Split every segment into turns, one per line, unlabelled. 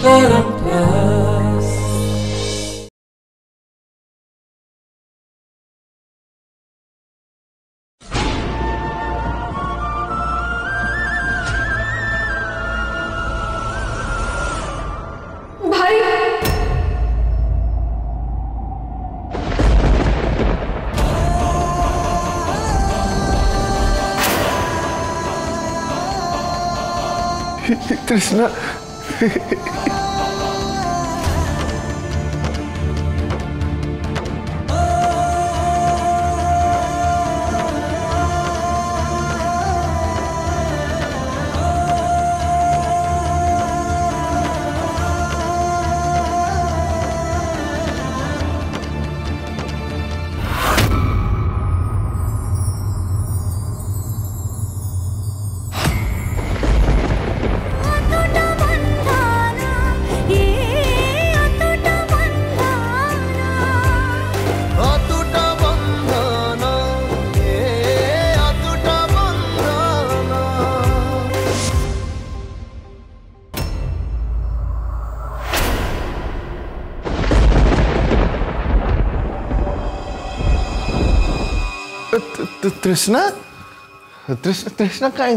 तृष्णा तृष्णा तृष्णा तृष्णा कहीं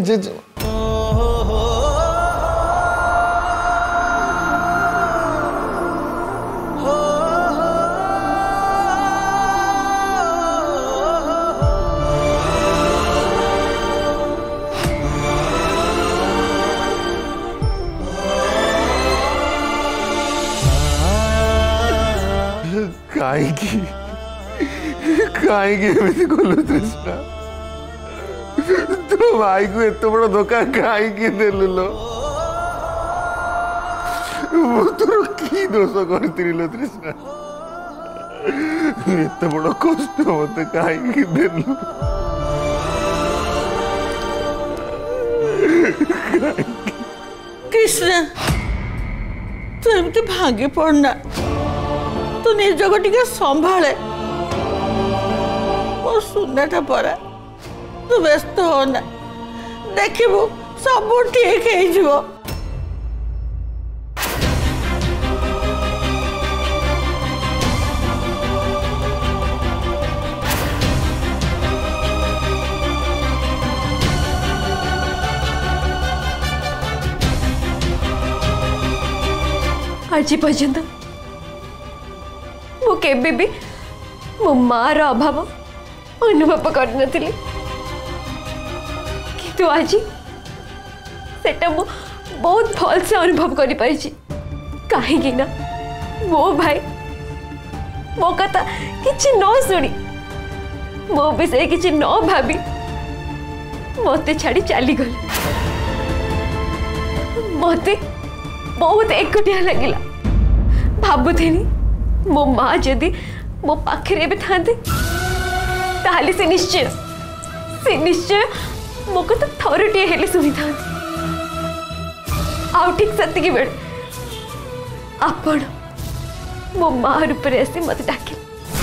कहीं कलु तृष्णा तो भाई को एत बड़ धोखा कहीं देलु लो तोर की दोष करती तृष्णा एत बड़ कष्ट मत कहीं देलु
कृष्ण तू एमती भांगी पड़ना तू निजक टिके संभाले मो सुनाटा परा तू व्यस्त होना देखिबू सब ठीक हो
आज पर्यंत मु केबे भी मो मार अभाव अनुभव कर नथिली किंतु आज सेटा मु बहुत भल से अनुभव करि पाइछि काहे ना मो भाई मो कथा किछि न सुनी मो विषय किछि न भाबी मते छाड़ी चली गल मते बहुत एकटिया लगिला भाबुथेनी मो माँ जदि मो पाखे भी था ताली से निश्चय मो को तो थोरटे हेले सुनी था आउ ठीक सत्ती बेड़ आपण मो माँ रूप में आसी मत डाके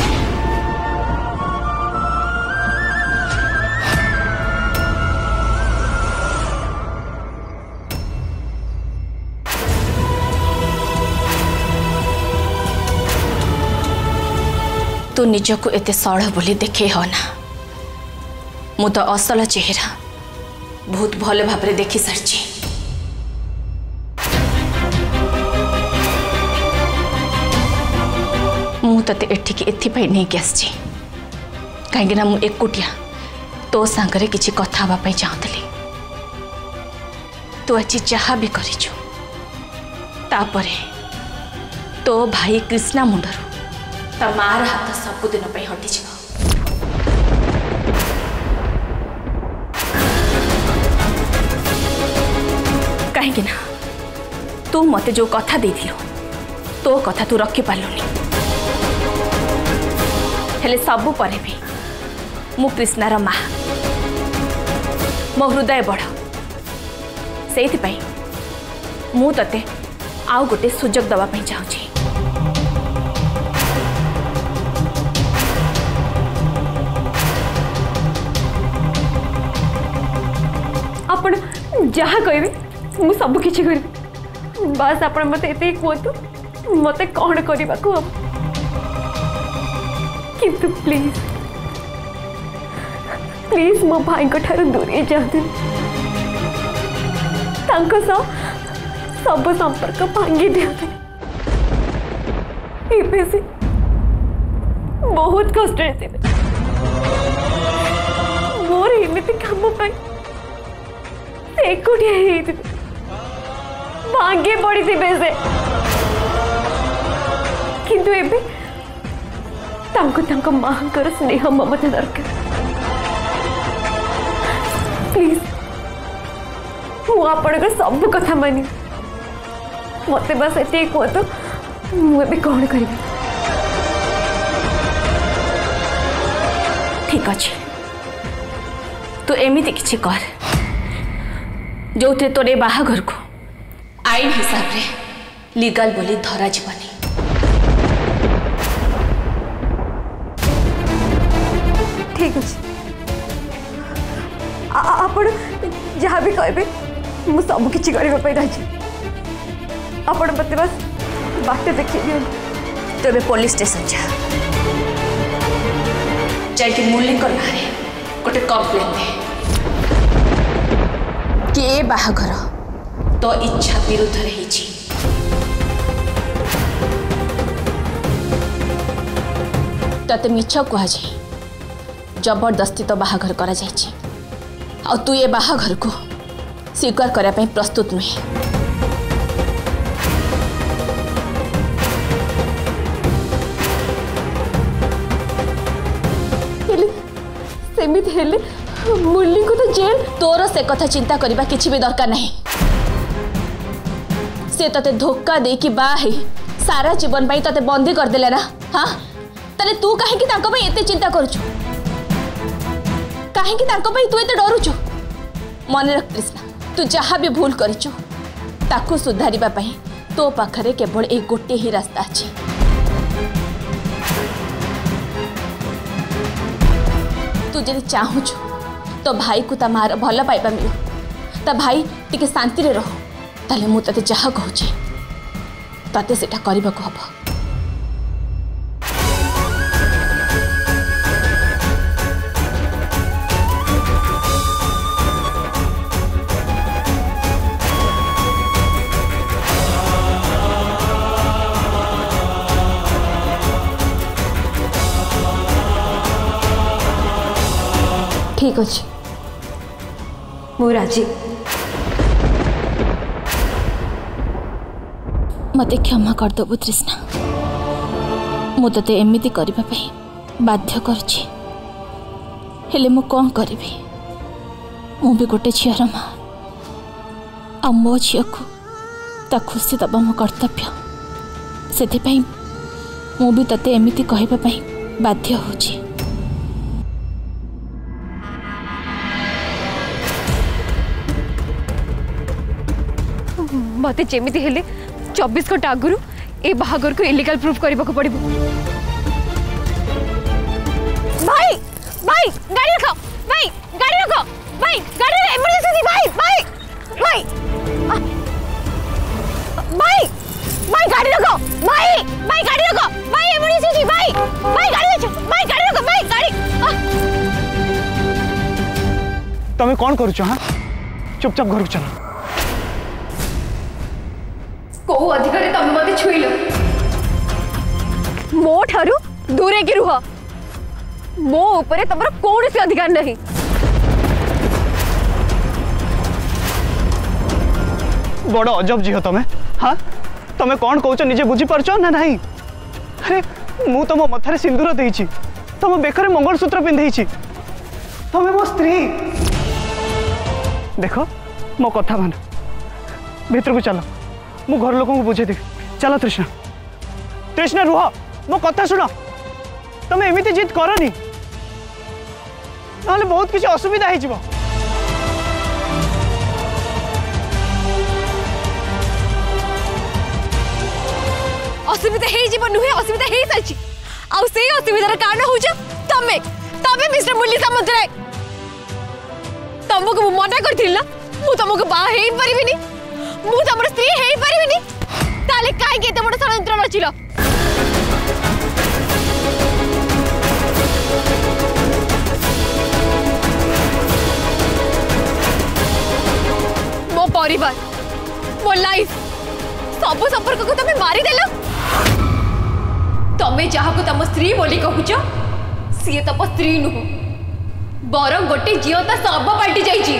तू निजको एते सड़ बोली देखे हो ना मु तो असल चेहरा बहुत भल भाव देखी सारी मु ते एठिकी एथिपाई नहीं आसी कहीं मु एकुटिया तो सांगरे किछि कथा हवा पई चाहतली तू आज जहा भी करिछु तापरे तो भाई कृष्णा मुंडरू ता मार हाथ सबुदिन हटि कहीं तू मते जो कथा देथिलु तो कथा तू रखी पालुनी हेले सबु परे भी मु कृष्णार माँ मो हृदय बड़ से मु तते आउ गोटे सुजोग दवाई चाहूँगी आपण जहाँ कहे मु सब किछि करी
बस आप मत ये कहतु मत कौन करने को हम किंतु प्लीज प्लीज मो भाई ठार दूरे जाते सब संपर्क भांगी दिखाते से बहुत कष्ट मोर एमती कम एकुटिया भांगे पड़ी थे से किंतु एबे तांको माँ स्नेह ममता दरकार प्लीज मुझे सब कथा मानी मत बस ये कहतु मुझे कौन करी
ठीक अच्छे तू एमती किछि कर जो थे तोरे बाहाघर को आईन हिसाब रे लीगल बोली धरा जीवनी
ठीक अच्छे आपण जहाँ भी कहबे मु सब किछि करबा राजी आपण मत बस बाटे देखिए दियो
तेरे पुलिस स्टेशन जाके मुरली ना गोटे कंप्लेन दे कि ए बाहाघर तो इच्छा विरुद्ध रही तते मिछ कह जबरदस्ती तो बाहाघर करा जायछि आ तू ये बाहाघर को स्वीकार करने ପାଇଁ प्रस्तुत नुहे
सेमिति हेले मुरली को तो जेल
तोर से कथा चिंता करबा किछि भी दरकार नहीं से तते धोखा दे कि बा है सारा जीवन भाई तते बंदी कर देले ना हाँ तले तू काहे कि ताको भाई एते चिंता करूछु काहे कि ताको भाई तू एते डरुछु मन रख कृष्णा तू जहाँ भी भूल करिछु ताको सुधारिबा पई तो पाखरे केवल एक गोटे ही रास्ता अछि तू जदि चाहूछु तो भाई को तमार भल पाइबा मिलू ता भाई टिके शांति रे रहो ताले मु तते जहाँ कहूचे तते सेटा करबा को हबो
ठीक अच्छे मु राजी
मते क्षमा करदेबु तृष्णा मु तते एमिति करबा पई बाध्य करछि हेले मु कौन करिबि मु भी गोटे झीर माँ आ मो झील को ता खुशी दबा मो कर्तव्य से मु भी तते एमिति कहबा पई बाध्य होछि
मते जेमिति हेले 24 घंटा आगुरु ए बाहागर को इलीगल प्रूफ करबा को पड़िबो भाई भाई गाड़ी रखो भाई गाड़ी रखो भाई गाड़ी इमरजेंसी भाई भाई भाई भाई भाई गाड़ी रखो भाई भाई गाड़ी रखो भाई इमरजेंसी भाई भाई गाड़ी रखो भाई गाड़ी रखो भाई गाड़ी
तमे कौन करूछ हां चुपचाप घर को चलो
को अधिकारी तमे मते छुइलो मो ठारू दूरे की रुह मो ऊपर तमर कौन से अधिकार नहीं
बड़ अजब जी हो तमे हाँ तमे कौन कहूच निजे बुझी पारछ ना नहीं अरे मु तुम मथारे सिंदूर देइछि तुम बेकरे मंगलसूत्र पिंधेइछि तमे मो स्त्री देखो मो कथा मान भीतर को चलो मु घर लोक को बुझे देवी चलो तृष्णा तृष्णा रुह मो कथा सुन तुम एमती जिद करनी ना बहुत किसी असुविधा हो
असुविधा नुहे असुविधा हो सारी आउ से असुविधार कारण हो तमे तमे मिस्टर मुरली सामंतराय तुमको मना कर ना मु तुमको बाहा पारिनी मु तमर स्त्री हेई परिबिनी ताले काहे के एते बड़ षडयंत्र रचिल मो परिवार मो लाइफ सब संपर्क को तमे मारी देला तमे जहा को तम स्त्री बोली कहूच सी तम स्त्री नुह बरं गोटे जीवता सब पलटि जाइछि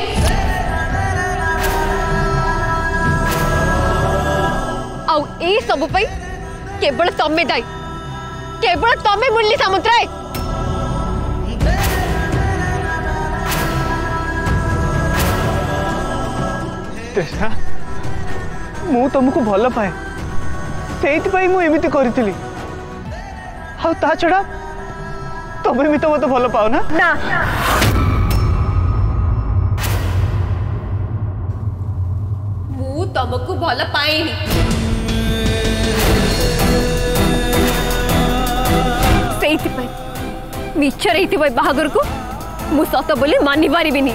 आउ ए सब पई केवल तमे दाई केवल तमे मुरली सामंतराय
तृष्णा मु तुमको भल पाए से मु एमती करी ता छड़ा तमें भी तो मत भल पाओ ना
मु तुमको भल पाएनी मिछ रही बाहागर को मु सत बोली मानि पारिबिनी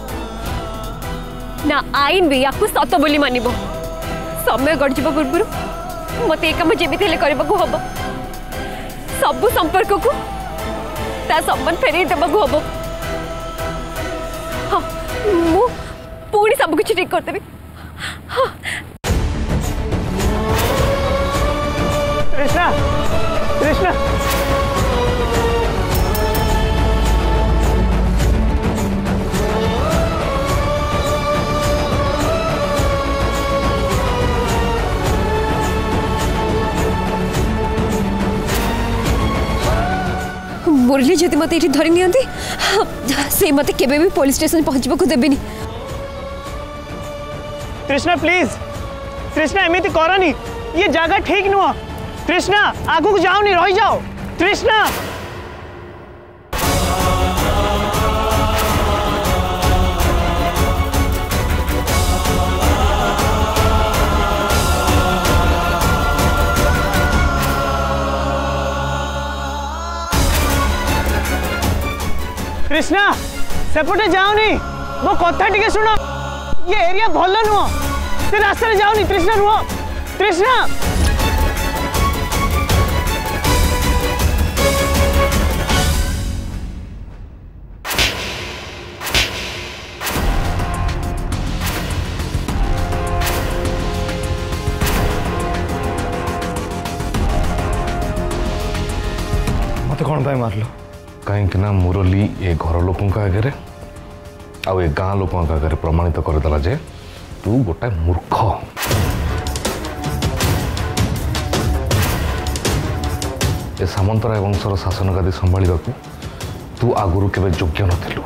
ना आईन भी आपको सत बोली मानिबो समय गड़जिबा पूर्व मते काम जेमिति हेले करबाकू हबो सब संपर्क को ता सम्मान फेरी देबाकू हबो हां मु पूरी सब कुछ ठीक कर देबी हां
कृष्णा कृष्णा
मुरली जदि मत ये धरी नियंती से मत केबे भी पुलिस स्टेशन पहुंचबा को देबेनी
कृष्णा प्लीज कृष्णा एमिति करनी ये जगह ठीक नुह कृष्णा आगु को जाओ नहीं रही जाओ कृष्णा कृष्णा सेपटे जाओनी मो कथा टिके सुनो ये एरिया भल नुह से रास्ता रे जाओनी कृष्णा नुह कृष्णा
मत कौन पाए मारलो
कहीं ना मुरली ए घर लोकों आगे आउ ए गाँ लोकों आगे प्रमाणित करदेला जे तू गोटे मूर्ख ए सामंतराय वंशर शासन गादी संभाल तू आगुरी केवे योग्य नथिलु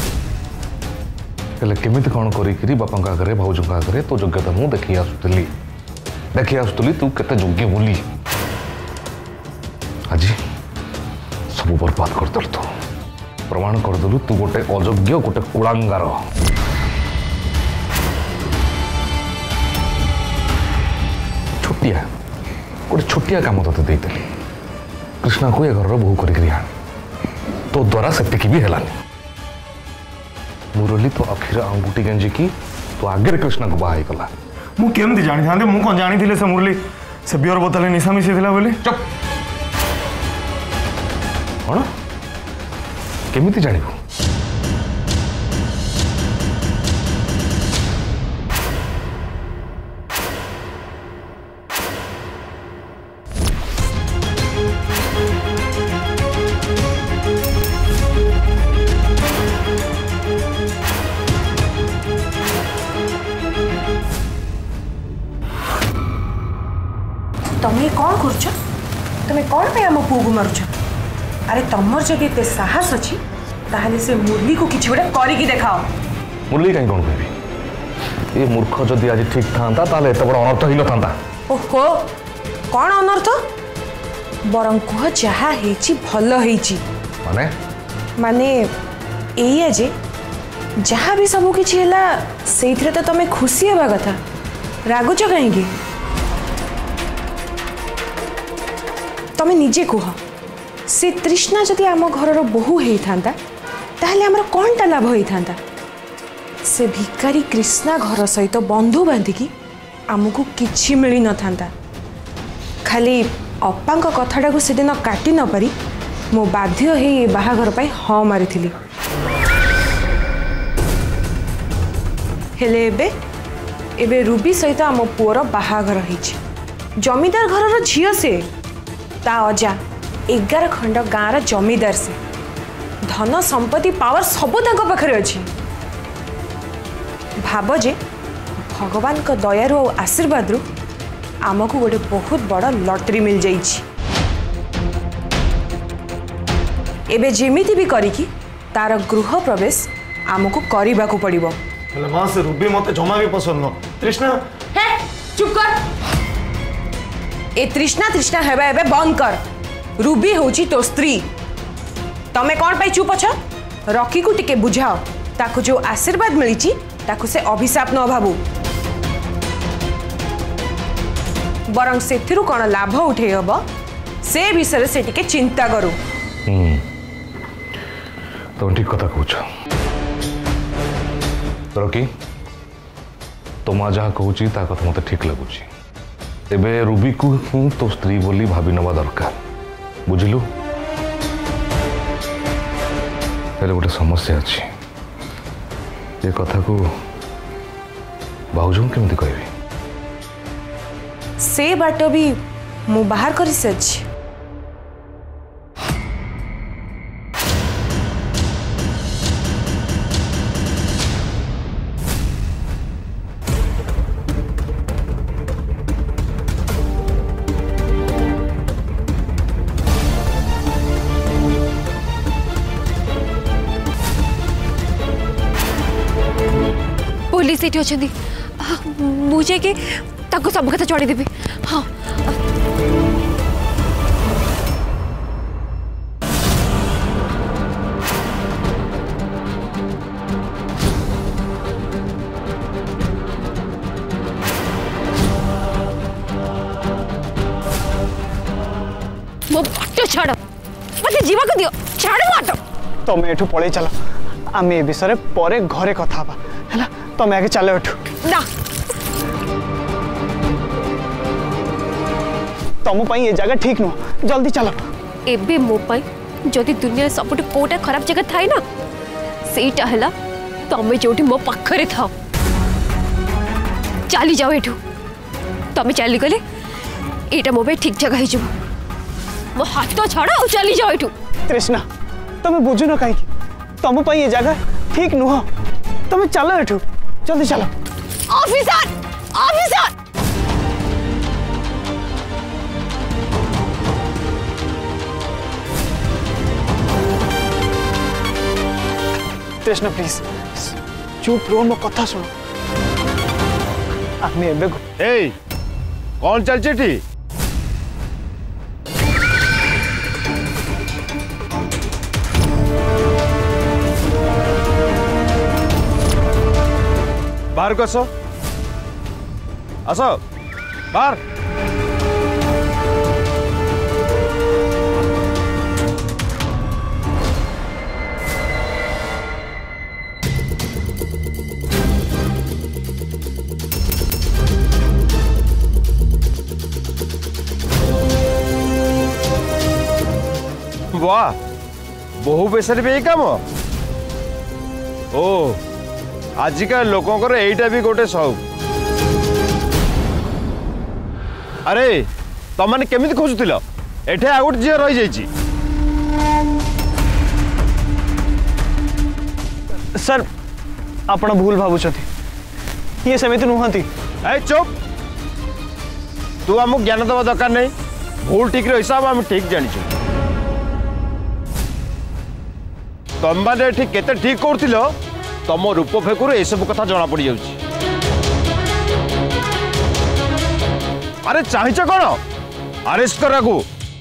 हेले केमिति कौन करी बापा आगे भाउज आगे तो योग्यता मु देखी आसुली तू केते योग्य बोली आज सब बर्बाद करदेलु तू प्रमाण करदेलु तू गोटे अयोग्य गोटे कुलांगार छोटिया गोटे छोटिया काम तोते देइतली कृष्णा को ए घर बहु करी आण तो द्वारा सेतिकी भी हेलानी मुरली तो अखिर अंगुठी गंजी की तो आगे कृष्णा को बाहा कला
मु केमती जानी था मु कौन जानी थिले से मुरली से बियर बोतल निशा मिसी थिला बोली
चुप कौन केमिति जानिबो
तुम्हें कौन कर तुम्हें कौन पे आम पुओ को मारुच अरे तुमर जब एत साहस अच्छी ताहले से मुरली को किसी गोटे करके देखाओ
मुरली कहीं कौन कहबी ये मूर्ख जदि आज ठीक था ताले एत बड़ अनर्थ ही न था
ओहो कौन अनर्थ बरं कह जहा हेची भल हेची
माने
माने एया जे जहा भी सब किछि हैला सेइथरे तो तमे खुशी हेबा कथा रागुच कहीं तमे निजे कह से तृष्णा जदि आम घर बोहू होता ताहले आमर कौन टा लाभ होता से भिकारी कृष्णा घर सहित बंधु बांधिकी आमको किछि मिली न थांता। खाली अप्पा कथाटा को सेदिन काटी न पारी मो बाध्य हे बाहाघर पाई हाँ मारी। हेले एबे रूबी सहित आम पुअर बाहाघर होइछि। जमीदार घर झील से ता अजा 11 खंड गाँव जमीदार से धन संपत्ति पावर सबू तांको पाखरे अछि। भाव जे भगवान को दयारु और आशीर्वाद रु आमको गोटे बहुत बड़ लॉटरी मिल जाइछि। एबे जेमिति भी करिकी तार गृह प्रवेश आमको करबा को पड़िबो।
हेले मां से रूबी मते जमा भी पसंद न। तृष्णा
हे चुप कर। ए तृष्णा तृष्णा हेबा एबे बंद कर। रूबी होची तो स्त्री। तमे कोन पाई चुप अछ? रॉकी को टिके बुझाओ ताको जो आशीर्वाद मिलिची ताको से अभिशाप न भाबू। बरं सेथिरु कोन लाभ उठे हबो से विषय से टिके चिंता करू।
तो ठीक कथा कहूछ रॉकी। तुम जहाँ कहूची ता कथा मते ठीक लगुची। एबे रूबी को ही तो स्त्री बोली भाभी नवा दरकार बुझिलु। हेले गोटे समस्या अच्छी ये कथा को भाउजों केमती कहबी?
से बाट भी मु बाहर करी सच।
पुलिस एठी अछंदी मुझे के ताको सब कथा चढ़ी देबी। हाँ मो बाटो छाड़ मते जीवा को दियो। छाड़ बाटो।
तमे एठू पळे चला आम ए विषय परे घरे कथा हबा हैला। तमे आगे चलो एठू।
ना
तमु पई ये जगह ठीक नुह। जल्दी चलो।
एबे मो पई जदि दुनिया सबुठ कोटा खराब जगह थाई ना सेटा हला तमे जोठी मो पाखरे थाओ। चली जाओ एठू। तमे चली गले एटा मो पे ठीक जगह हिजो। मो हाथ तो छाड़ा और चली जाओ एठू।
तृष्णा तमे बुझु न काई तमु पई ये जगह ठीक नुह। तमे चलो एठू। जल्दी चलो।
ऑफिसर ऑफिसर
तृष्णा प्लीज चुप रो मो कथा सुनो। आमे एबे
ए कौन चल चिठी? बाहर को आसो बाहर। वाह बहु बेसर भी काम। ओ आजिका लोकंकर एटा भी गोटे शौक। अरे तमने केमिति खोजुतिल? एठे आ गोटे झियो रही जाइछि।
सर आपण भूल भावुछथि ये समिति नुहंती।
ए चुप। तू आम ज्ञान दवा दरकार नहीं। भूल ठीक हिसाब आम ठीक जानी। तुम मैंने केते ठीक कर तुम रूप फेकुर ये सब कथा जना पड़ जाऊँ। अरे चाहिए कौन अरेस्ट करा को?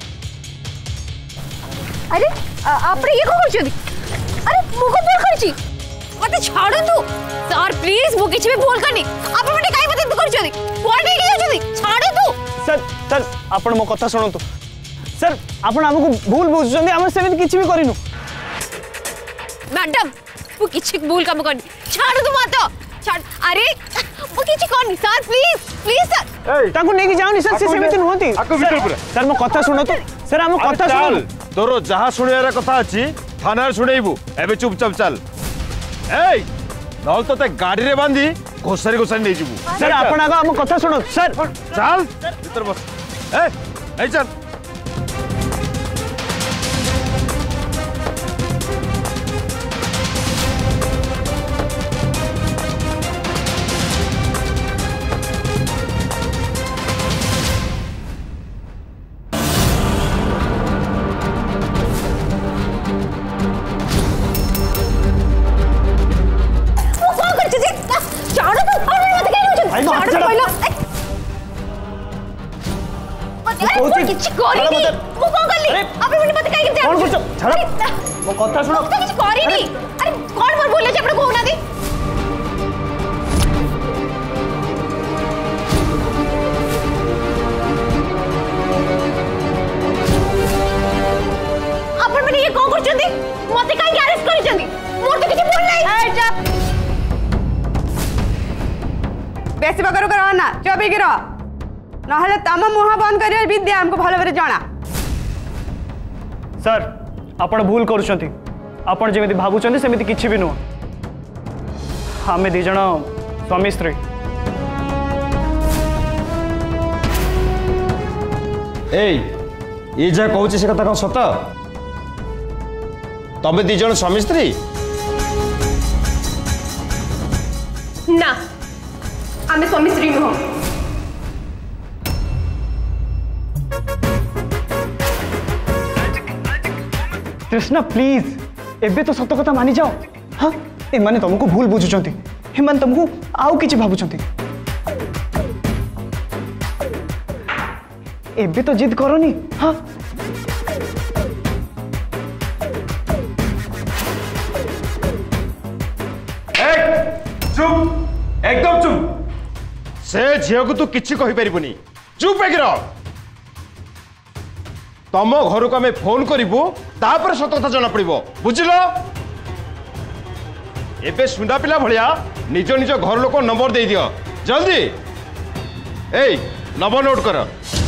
अरे आप ये कौन करछथि? अरे मु को बोल करछि मते छाड़ो तू सर प्लीज मु किछि भी बोल करनी। आप मते काई मते तू करछथि? कोन के जाछथि? छाड़ो तू।
सर आपण मो कथा सुनंतु। सर आपण हमको भूल बुझुछन्ती। हम सेमिति किछि भी करिनु।
मैडम तू किछि भूल काम करनी। छाड़ो तू मत। छाड़ अरे वो किछि कोनी सर प्लीज प्लीज सर
ताको नेकी जाओ नि सर से सेमिति नहोती सर मो कथा सुनो तो सर हम कथा सुनो
तोर जहा सुनियार कथा अछि थाना सुनेइबू एबे चुपचाप चल ए नल तो ते गाड़ी रे बांधी घोसारी घोसारी नहीं जीवू
सर आपण आगो हम कथा सुनो सर
चल भीतर बस ए चल
किछि करिनी मु कोन करली आपन मने पता काई
कोन करछ छाड़ मो कथा सुनो
तो किछि करिनी अरे कोन पर बोले जे आपण कोना दे आपन मने ये कोन करछंती मते काई अरेस्ट करिसंती मोर तो किछि बोल नै ए चुप
बेसी बगर करो ना चुप ही गिरो नहले तम मुह बंद करियो विद्या हमको भलो करे जाना
सर आपण भूल करूछंती आपण जेमिति भाबुछंती सेमिति किछि भी नुह हमें दी जण स्वामी स्त्री
ए ये जा कहूची से कथा कौन सत तबे दी जण स्वामी स्त्री
ना आमे स्वामी स्त्री नुह
कृष्णा प्लीज एबे तो सत कथा मानि जाओ हाँ ए माने तुमको भूल बुझुचंती हे माने तुमको आउ किछि भाबुचंती एबे तो जिद करोनी हाँ
चुप एकदम चुप से झील को तू किछि कहि परिबनी चुप है गिरो तम घर को आम फोन करूँ तापर सत कथा जना पड़ो बुझल एबे सुंडा पिला भलिया निज निज घर लोक नंबर दे दियो जल्दी ए नंबर नोट कर